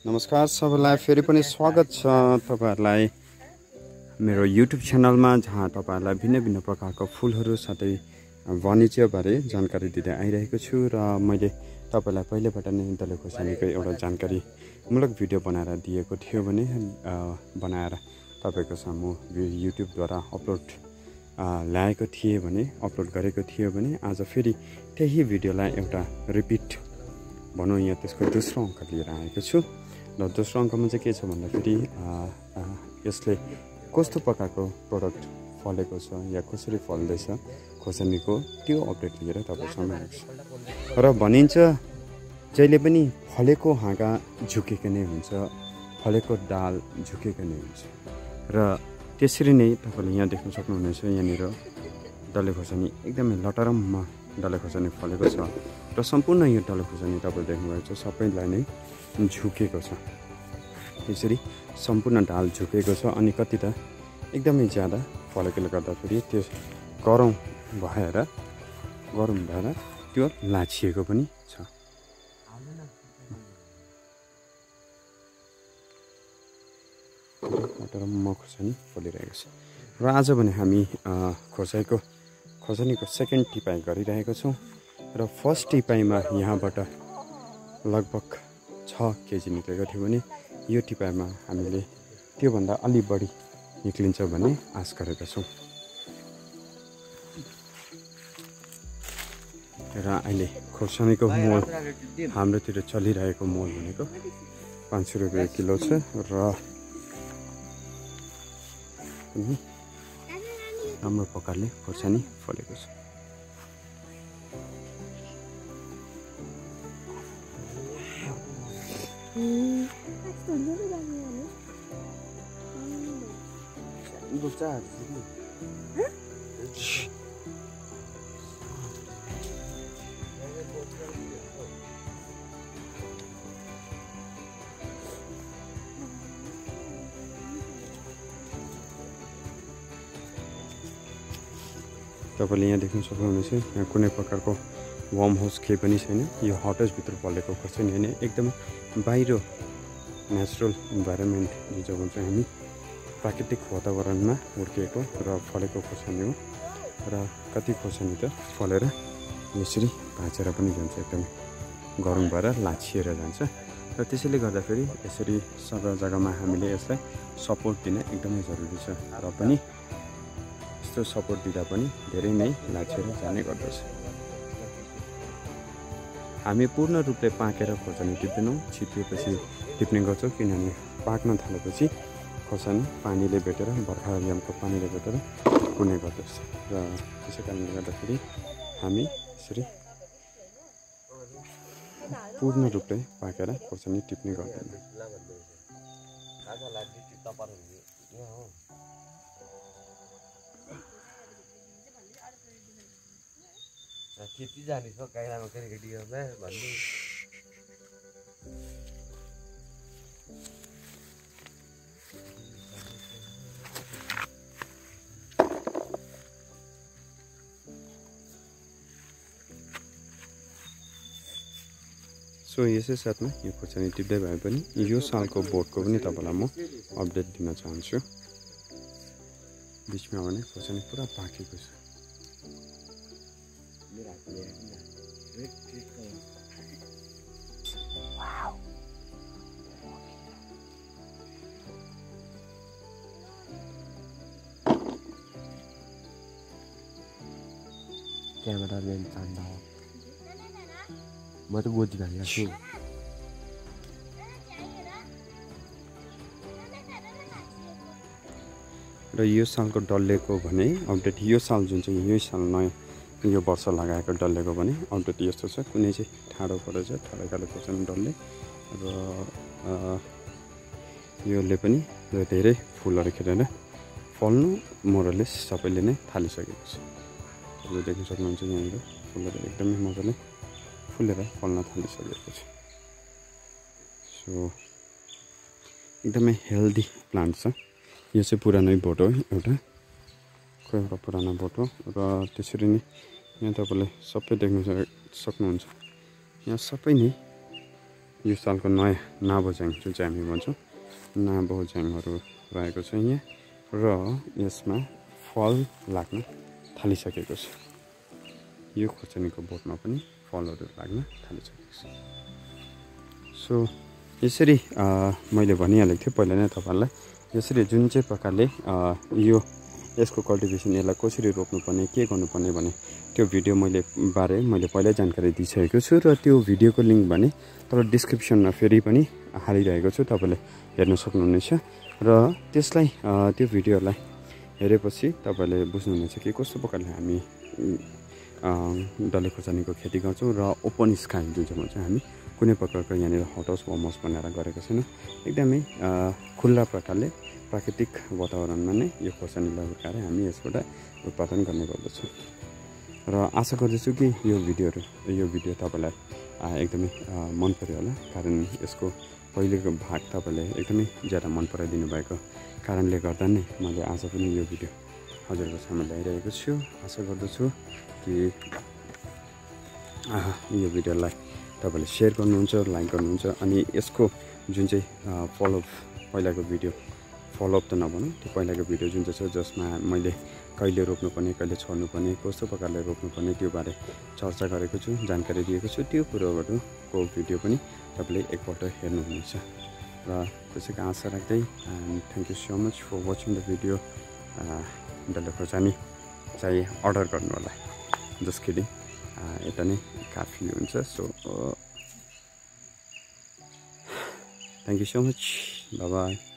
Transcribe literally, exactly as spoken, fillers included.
नमस्कार सबैलाई फेरि पनि स्वागत छ तपाईहरुलाई मेरो युट्युब च्यानलमा जहाँ तपाईहरुलाई भिन्न भिन्न प्रकारको फूलहरु साथै वाणिज्य बारे जानकारी दिँदै आइरहेको छु र मैले तपाईलाई पहिलेबाट नै दले खोर्सानीको एउटा जानकारी मूलक भिडियो बनाएर दिएको थियो भने बनाएर तपाईको सामु युट्युब द्वारा अपलोड ल्याएको थिए भने अपलोड गरेको थियो भने आज फेरि त्यही भिडियोलाई एउटा रिपिट भनौं यहाँ त्यसको दोस्रो अंक लिएर आएको छु र दोस्रो अंकमा चाहिँ के छ भन्दा फेरि यसले कस्तो प्रकारको प्रोडक्ट फलेको छ या कसरी फल्दैछ खोर्सानीको त्यो अपडेट लिएर तपाईसँग आएको छु र भनिन्छ जहिले पनि फलेको हाँगा झुकेको नै हुन्छ फलेको डाल झुकेको नै हुन्छ र त्यसरी नै तपाईले यहाँ देख्न सक्नुहुनेछ यहाँनिर डल्ले खोर्सानी एकदमै लटरममा डल्ले खोर्सानी फलेको छ र सम्पूर्ण यो डल्ले खोर्सानी तपाईले देख्नुभएको छ सबैलाई नै झुकेको छ यसरी सम्पूर्ण डाल झुकेको छ अनि कति त एकदमै ज्यादा फलेकोले गर्दा फेरि त्यो गरम भएर गरम भएर त्यो लाछिएको पनि छ लटरममा खोर्सानी फलिरहेको छ र आज भने हामी खोर्सानीको खोर्सानीको सेकेन्ड टिपाइ गरिरहेको छौं र फर्स्ट टिपाइमा यहाँबाट लगभग छ केजी निक्लेको थियो भने यो टिपाइमा हामीले त्यो भन्दा अलि बढी निक्लिन्छ भन्ने आश गरेका छौं र अहिले खोर्सानीको मोल हाम्रोतिर चलिरहेको मोल भनेको पाँच सौ रुपैयाँ किलो छ र राम्रो प्रकारले खोर्सानी फलेको छ तपाईले यहाँ देख्न सक्नुहुनेछ यहाँ कुनै प्रकारको वार्म हाउस केही पनि छैन यो हट हाउस भित्र फलेको खोर्सानी हैन एकदम बाहिर नेचुरल इन्भाइरोमेन्ट जो भन्छ हामी प्राकृतिक वातावरणमा हुर्किएको र फलेको खोर्सानी हो र कति खोर्सानी त फलेर यसरी भाँचेर पनि जान्छ एकदम गरम भएर लाछिएर जान्छ र त्यसैले गर्दा फेरि यसरी सबै जग्गामा हामीले यसलाई सपोर्ट दिन एकदमै जरुरी छ र पनि यस्तो सपोर्ट दिँदा पनि धेरै नै लाछिएर जाने गर्दछ हामी पूर्ण रूपले पाकेर खोर्सानी टिप्दैनौं छिपिएपछि टिप्ने गर्छौं किनभने पाक्न थालेपछि खोर्सानी पानीले भेटेर बर्खा यामको पानीले भेटेर कुने गर्दछ र त्यसै कारणले गर्दाखेरि हामी यसरी पूर्ण रूपले पाकेर खोर्सानी टिप्ने गर्दैनौं खेती जाने छ गाइलामा केटीकेटीहरुमा भन्नु सो यसै साथमा यो खोर्सानी टिप्दै भए पनि यो सालको बोटको पनि तपाईलाई म अपडेट दिन चाहन्छु बीचमा भने खोर्सानी पुरा पाकेको छ क्यामेरा लेन्स चाहन्दा हो म त गोजी भागेको छु र यो सालको डल्लेको भने अपडेट यो साल जुन चाहिँ यो साल नयाँ यो वर्ष लगाएको डल्लेको भने अपडेट यस्तो छ कुनै चाहिँ ठाडो परेछ ठाडो खाले खोर्सानी डल्ले र योले पनि धेरै फुलहरु खेलेर फल्नु मोरलेस सबैले नै थालिसकेको छ तपाईले देख्न सक्नुहुन्छ यहाँनिर फुलहरु एकदमै मजाले फुलेर फल्न थालिसकेको छ सो एकदमै हेल्दी प्लान्ट छ यो चाहिँ पुरानै बोट हो एउटा एउटा पुरानो बोट हो र त्यसरी नै यहाँ तपाईले सबै देख्न सक्नुहुन्छ यहाँ सबै नै यो सालको नयाँ नाबोझ्याङ जुन चाहिँ हामी भन्छौँ नाबोझ्याङहरू रहेको छ यहाँ र यसमा फल लाग्न थालिसकेको छ। यो खोर्सानीको बोटमा पनि फलहरू लाग्न थालिसकेको छ। सो यसरी मैले भनिहालेको थिएँ पहिला नै तपाईँहरूलाई, यसरी जुन चाहिँ प्रकारले यो यसको कल्टिभेसन यसलाई कसरी रोप्नुपर्ने के गर्नुपर्ने भने त्यो भिडियो मैले बारे मैले पहिल्यै जानकारी दिइसकेको छु र त्यो भिडियोको लिङ्क भने तल डिस्क्रिप्सनमा फेरि पनि हालिरहेको छु, तपाईँले हेर्न सक्नुहुनेछ र त्यसलाई त्यो भिडियोलाई हेरेपछि तपाईँले बुझ्नुहुनेछ कि कस्तो प्रकारले हामी डल्ले खोर्सानीको खेती गर्छौँ र ओपन स्काई जुन चाहिँ भन्छ हामी कुनै प्रकारको यहाँनिर हट हाउस होम हाउस बनाएर गरेको छैन, एकदमै खुल्ला प्रकारले प्राकृतिक वातावरणमा नै यो खोर्सानीलाई हुर्काएर हामी यसबाट उत्पादन गर्ने गर्दछौँ र आशा गर्दछु कि यो भिडियोहरू यो भिडियो तपाईँलाई एकदमै मन पर्यो होला, कारण यसको पहिलेको भाग तपाईँले एकदमै ज्यादा मन पराइदिनु भएको कारणले गर्दा नै मैले आज पनि यो भिडियो हजुरको सामु ल्याइरहेको छु। आशा गर्दछु कि यो भिडियोलाई तपाईँले सेयर गर्नुहुन्छ, लाइक गर्नुहुन्छ अनि यसको जुन चाहिँ फलोअप पहिलाको भिडियो फलोअप त नभनौँ, त्यो पहिलाको भिडियो जुन चाहिँ छ जसमा मैले कहिले रोप्नुपर्ने कहिले छोड्नुपर्ने कस्तो प्रकारले रोप्नुपर्ने त्यो बारे चर्चा गरेको छु, जानकारी दिएको छु, त्यो कुरोहरूको भिडियो पनि तपाईँले एकपल्ट हेर्नुहुनेछ र त्यसैको आशा राख्दै and thank you so much for watching the video. डल्ले खोर्सानी चाहिँ अर्डर गर्नु होला, जस्ट किडिङ, यता नै काफी हुन्छ। So thank you so much, bye by.